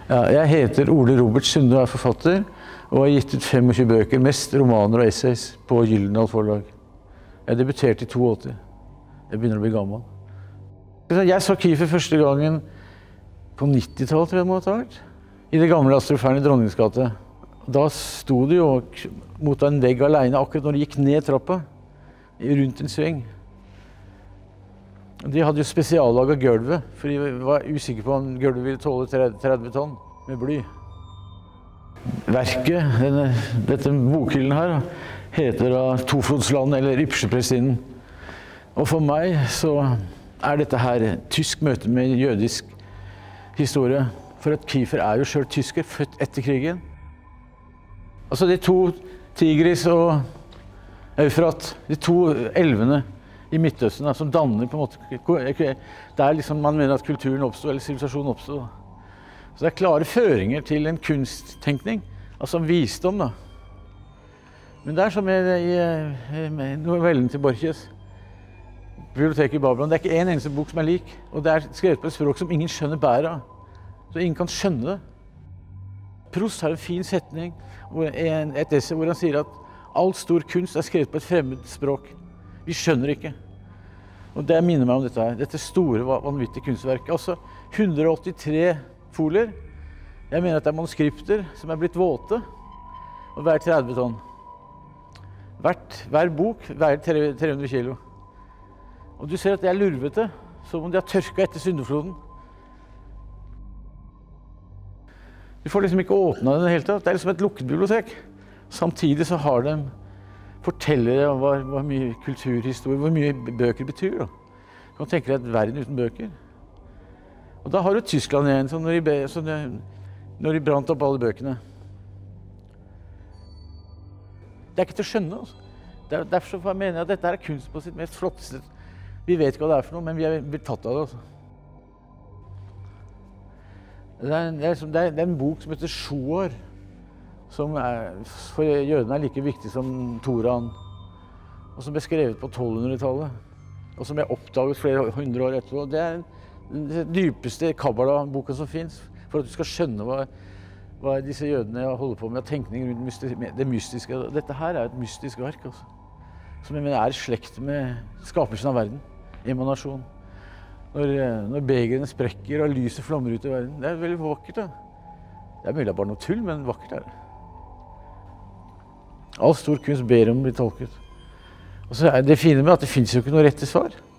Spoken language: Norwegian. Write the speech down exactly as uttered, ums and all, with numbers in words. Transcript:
Ja, jeg heter Ole Robert Sunde og er forfatter, og har gitt ut tjuefem bøker, mest romaner og essays, på Gyldendal Forlag. Jeg debuterte i åttito. Jeg begynner å bli gammel. Jeg så Kiefer første gangen på nittitallet, tror jeg det må ha vært, i det gamle Astrofern i Dronningens gate. Da sto det jo mot en vegg alene akkurat når de gikk ned trappa, rundt en sving. De hadde jo spesiallaget gulvet, for de var usikre på om gulvet ville tåle tretti tonn med bly. Verket, denne, dette bokhyllen her, heter da Toflodsland eller Ypserprestinnen. Og for meg så er dette her tysk møte med jødisk historie. For at Kiefer er jo selv tysker, født etter krigen. Altså de to Tigris og Eufrat, de to elvene i Midtøsten, da, som danner på en måte, der liksom man mener at kulturen oppstod, eller sivilisasjonen oppstod. Så det er klare føringer til en kunsttenkning, altså visdom da. Men det er som med, i, med novellen til Borges, Biblioteket i Babylon, det er ikke en eneste bok som er lik, og det er skrevet på et språk som ingen skjønner bæret av. Så ingen kan skjønne det. Proust har en fin setning, et essay hvor han sier at all stor kunst er skrevet på et fremmed språk. Vi skjønner ikke. Og det minner meg om dette her. Dette store, vanvittige kunstverket. Altså hundre og åttitre folier. Jeg mener at det er manuskripter som er blitt våte, og hver tretti tonn. Hvert, hver bok veier tre hundre kilo. Og du ser at det er lurvete, som om de har tørket etter syndefloden. Du får liksom ikke åpnet den i det hele tatt. Det er liksom et lukket bibliotek. Samtidig så har de fortellere om hva, hva mye kulturhistorie, hvor mye bøker betyr. Da. Du kan tenke deg et verden uten bøker. Og da har du Tyskland igjen, så når, de, så de, når de brant opp alle bøkene. Det er ikke til å skjønne. Altså. Der, derfor mener jeg at dette er kunst på sitt mest flotteste. Vi vet ikke hva det er for noe, men vi er blitt tatt av det. Altså. Det, er, det, er, det, er, det er en bok som heter Sjoar, som er, for jødene er like viktig som Toran, og som ble skrevet på tolvhundretallet, og som jeg oppdaget flere hundre år etterpå. Det er den dypeste Kabbala-boken som finnes, for at du skal skjønne hva, hva disse jødene holder på med, tenkning rundt mysti det mystiske. Dette her er et mystisk verk, altså, som jeg mener er i slekt med skapelsen av verden, emanasjon. Når, når begerne sprekker og lyset flommer ut i verden, det er veldig vakkert. Da. Det er mulig bare noe tull, men vakkert er det. All stor kunst ber om å bli tolket. Og så er det fine med at det finnes jo ikke noe rette svar.